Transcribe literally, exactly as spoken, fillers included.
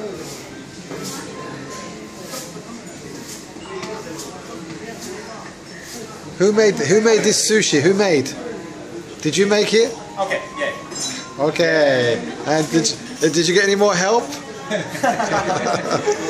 Who made who made this sushi? Who made? Did you make it? Okay, yeah. Okay. And did did you get any more help?